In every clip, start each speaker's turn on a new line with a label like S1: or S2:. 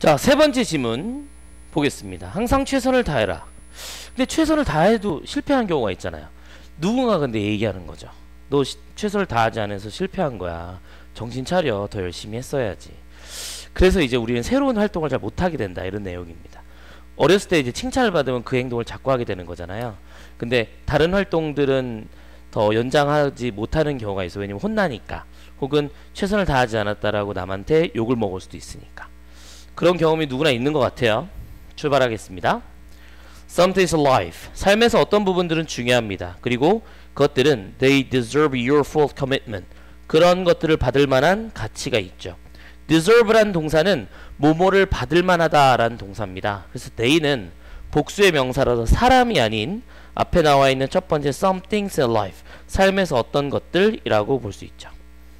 S1: 자, 세 번째 질문 보겠습니다. 항상 최선을 다해라. 근데 최선을 다해도 실패한 경우가 있잖아요. 누군가 근데 얘기하는 거죠. 너 최선을 다하지 않아서 실패한 거야. 정신 차려. 더 열심히 했어야지. 그래서 이제 우리는 새로운 활동을 잘 못하게 된다. 이런 내용입니다. 어렸을 때 이제 칭찬을 받으면 그 행동을 자꾸 하게 되는 거잖아요. 근데 다른 활동들은 더 연장하지 못하는 경우가 있어요. 왜냐면 혼나니까. 혹은 최선을 다하지 않았다라고 남한테 욕을 먹을 수도 있으니까. 그런 경험이 누구나 있는 것 같아요. 출발하겠습니다. Something's life. 삶에서 어떤 부분들은 중요합니다. 그리고 그것들은 they deserve your full commitment. 그런 것들을 받을 만한 가치가 있죠. deserve란 동사는 뭐뭐를 받을 만하다라는 동사입니다. 그래서 they는 복수의 명사라서 사람이 아닌 앞에 나와 있는 첫 번째 something's life. 삶에서 어떤 것들이라고 볼 수 있죠.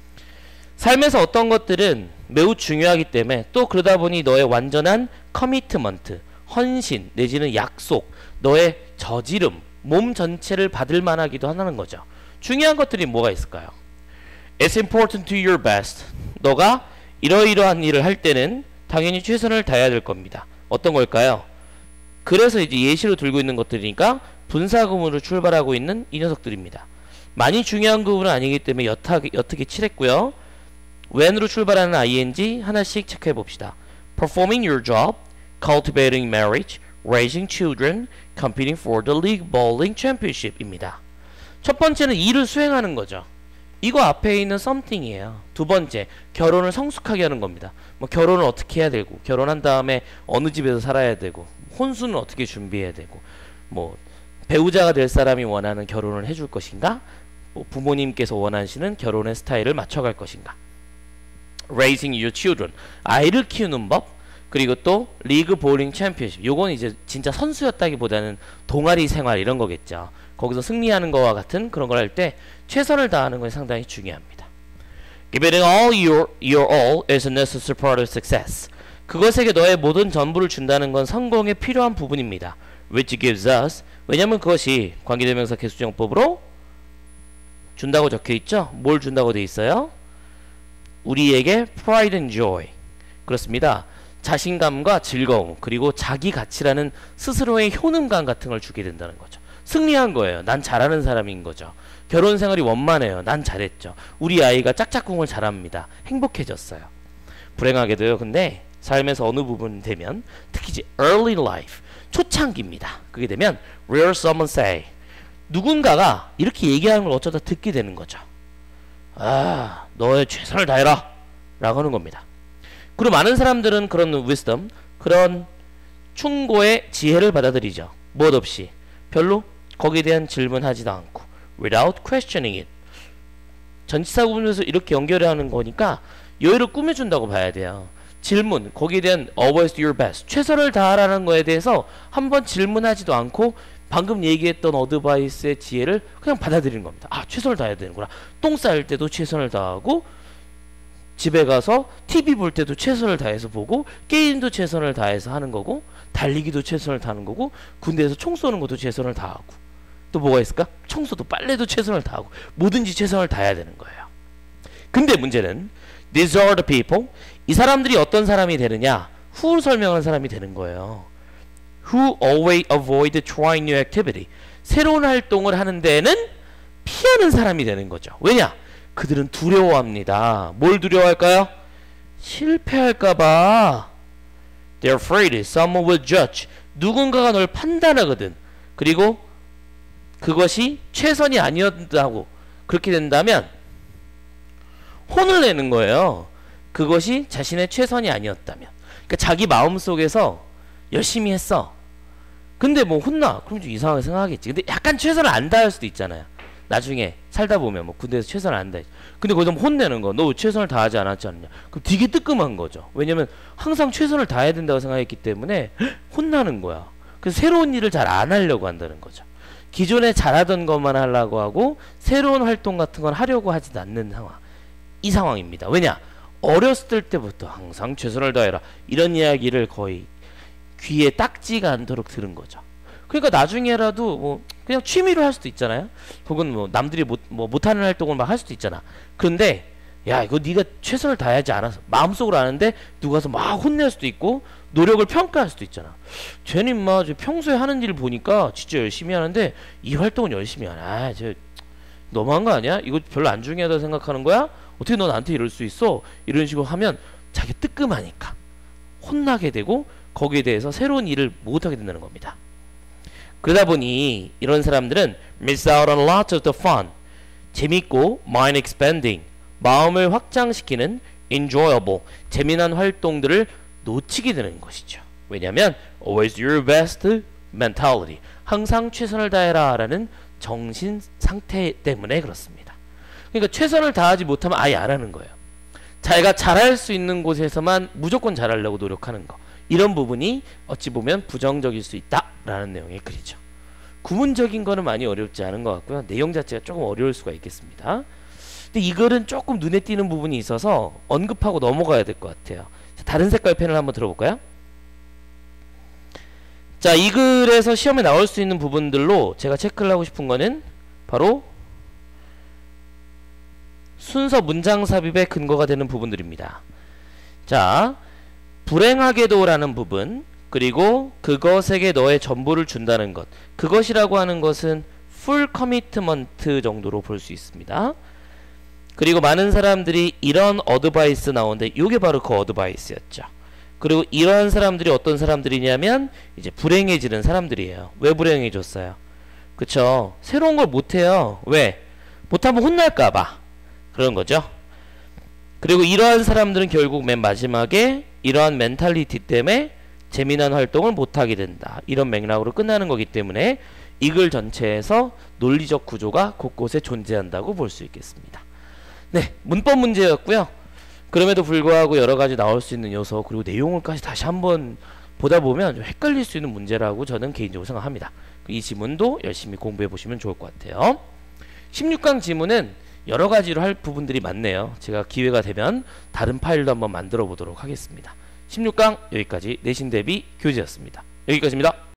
S1: 삶에서 어떤 것들은 매우 중요하기 때문에 또 그러다 보니 너의 완전한 커미트먼트, 헌신 내지는 약속, 너의 저지름, 몸 전체를 받을 만하기도 하는 거죠. 중요한 것들이 뭐가 있을까요? It's important to your best. 너가 이러이러한 일을 할 때는 당연히 최선을 다해야 될 겁니다. 어떤 걸까요? 그래서 이제 예시로 들고 있는 것들이니까 분사구문으로 출발하고 있는 이 녀석들입니다. 많이 중요한 구문은 아니기 때문에 여특이 칠했고요. when으로 출발하는 ing 하나씩 체크해 봅시다. Performing your job, cultivating marriage, raising children, competing for the league bowling championship입니다. 첫 번째는 일을 수행하는 거죠. 이거 앞에 있는 something이에요. 두 번째, 결혼을 성숙하게 하는 겁니다. 뭐 결혼을 어떻게 해야 되고, 결혼한 다음에 어느 집에서 살아야 되고, 혼수는 어떻게 준비해야 되고, 뭐 배우자가 될 사람이 원하는 결혼을 해줄 것인가, 뭐 부모님께서 원하시는 결혼의 스타일을 맞춰갈 것인가. Raising your children, 아이를 키우는 법. 그리고 또 리그 볼링 챔피언십, 요건 이제 진짜 선수였다기보다는 동아리 생활 이런 거겠죠. 거기서 승리하는 거와 같은 그런 걸 할 때 최선을 다하는 것이 상당히 중요합니다. Giving all your all is a necessary part of success. 그것에게 너의 모든 전부를 준다는 건 성공에 필요한 부분입니다. Which gives us, 왜냐면 그것이 관계대명사 개수정법으로 준다고 적혀있죠. 뭘 준다고 돼 있어요? 우리에게 pride and joy. 그렇습니다. 자신감과 즐거움, 그리고 자기 가치라는 스스로의 효능감 같은 걸 주게 된다는 거죠. 승리한 거예요. 난 잘하는 사람인 거죠. 결혼 생활이 원만해요. 난 잘했죠. 우리 아이가 짝짝꿍을 잘합니다. 행복해졌어요. 불행하게도요. 근데 삶에서 어느 부분 되면 특히 이제 early life, 초창기입니다. 그게 되면 where someone say, 누군가가 이렇게 얘기하는 걸 어쩌다 듣게 되는 거죠. 아, 너의 최선을 다해라 라고 하는 겁니다. 그리고 많은 사람들은 그런 wisdom, 그런 충고의 지혜를 받아들이죠. 무엇 없이 별로 거기에 대한 질문하지도 않고 without questioning it. 전치사 구문에서 이렇게 연결하는 거니까 여유를 꾸며준다고 봐야 돼요. 질문, 거기에 대한 always do your best, 최선을 다하라는 거에 대해서 한번 질문하지도 않고 방금 얘기했던 어드바이스의 지혜를 그냥 받아들이는 겁니다. 아, 최선을 다해야 되는구나. 똥 쌀 때도 최선을 다하고, 집에 가서 TV 볼 때도 최선을 다해서 보고, 게임도 최선을 다해서 하는 거고, 달리기도 최선을 다하는 거고, 군대에서 총 쏘는 것도 최선을 다하고, 또 뭐가 있을까? 청소도 빨래도 최선을 다하고, 뭐든지 최선을 다해야 되는 거예요. 근데 문제는 these are the people, 이 사람들이 어떤 사람이 되느냐? who를 설명하는 사람이 되는 거예요. who always avoid trying new activity, 새로운 활동을 하는 데에는 피하는 사람이 되는 거죠. 왜냐? 그들은 두려워합니다. 뭘 두려워할까요? 실패할까봐. They're afraid someone will judge, 누군가가 널 판단하거든. 그리고 그것이 최선이 아니었다고 그렇게 된다면 혼을 내는 거예요. 그것이 자신의 최선이 아니었다면. 그러니까 자기 마음속에서 열심히 했어. 근데 뭐 혼나. 그럼 좀 이상하게 생각하겠지. 근데 약간 최선을 안 다할 수도 있잖아요. 나중에 살다 보면 뭐 군대에서 최선을 안 다해. 근데 거기서 혼내는 거. 너 최선을 다하지 않았지 않느냐. 그럼 되게 뜨끔한 거죠. 왜냐면 항상 최선을 다해야 된다고 생각했기 때문에 혼나는 거야. 그래서 새로운 일을 잘 안 하려고 한다는 거죠. 기존에 잘하던 것만 하려고 하고 새로운 활동 같은 건 하려고 하지 않는 상황. 이 상황입니다. 왜냐? 어렸을 때부터 항상 최선을 다해라. 이런 이야기를 거의 귀에 딱지가 않도록 들은 거죠. 그러니까 나중에라도 뭐 그냥 취미로 할 수도 있잖아요. 혹은 뭐 남들이 못하는 활동을 막 할 수도 있잖아. 그런데 야, 이거 네가 최선을 다하지 않아서 마음속으로 아는데 누가 와서 막 혼낼 수도 있고 노력을 평가할 수도 있잖아. 쟤는 인마 평소에 하는 일 보니까 진짜 열심히 하는데 이 활동은 열심히 하네. 아, 저 너무한 거 아니야? 이거 별로 안 중요하다고 생각하는 거야? 어떻게 너 나한테 이럴 수 있어? 이런 식으로 하면 자기 뜨끔하니까 혼나게 되고 거기에 대해서 새로운 일을 못하게 된다는 겁니다. 그러다 보니 이런 사람들은 miss out on lots of the fun, 재밌고 mind expanding, 마음을 확장시키는 enjoyable, 재미난 활동들을 놓치게 되는 것이죠. 왜냐하면 always do your best mentality, 항상 최선을 다해라 라는 정신 상태 때문에 그렇습니다. 그러니까 최선을 다하지 못하면 아예 안 하는 거예요. 자기가 잘할 수 있는 곳에서만 무조건 잘하려고 노력하는 거, 이런 부분이 어찌 보면 부정적일 수 있다라는 내용의 글이죠. 구문적인 거는 많이 어렵지 않은 것 같고요. 내용 자체가 조금 어려울 수가 있겠습니다. 근데 이 글은 조금 눈에 띄는 부분이 있어서 언급하고 넘어가야 될 것 같아요. 다른 색깔 펜을 한번 들어볼까요? 자, 이 글에서 시험에 나올 수 있는 부분들로 제가 체크를 하고 싶은 거는 바로 순서 문장 삽입의 근거가 되는 부분들입니다. 자, 불행하게도 라는 부분, 그리고 그것에게 너의 전부를 준다는 것, 그것이라고 하는 것은 full commitment 정도로 볼 수 있습니다. 그리고 많은 사람들이 이런 어드바이스 나오는데 이게 바로 그 어드바이스였죠. 그리고 이런 사람들이 어떤 사람들이냐면 이제 불행해지는 사람들이에요. 왜 불행해졌어요? 그쵸? 새로운 걸 못해요. 왜? 못하면 혼날까봐 그런 거죠. 그리고 이러한 사람들은 결국 맨 마지막에 이러한 멘탈리티 때문에 재미난 활동을 못하게 된다, 이런 맥락으로 끝나는 거기 때문에 이 글 전체에서 논리적 구조가 곳곳에 존재한다고 볼 수 있겠습니다. 네, 문법 문제였고요. 그럼에도 불구하고 여러가지 나올 수 있는 요소, 그리고 내용을까지 다시 한번 보다 보면 좀 헷갈릴 수 있는 문제라고 저는 개인적으로 생각합니다. 이 지문도 열심히 공부해 보시면 좋을 것 같아요. 16강 지문은 여러가지로 할 부분들이 많네요. 제가 기회가 되면 다른 파일도 한번 만들어 보도록 하겠습니다. 16강 여기까지 내신 대비 교재였습니다. 여기까지입니다.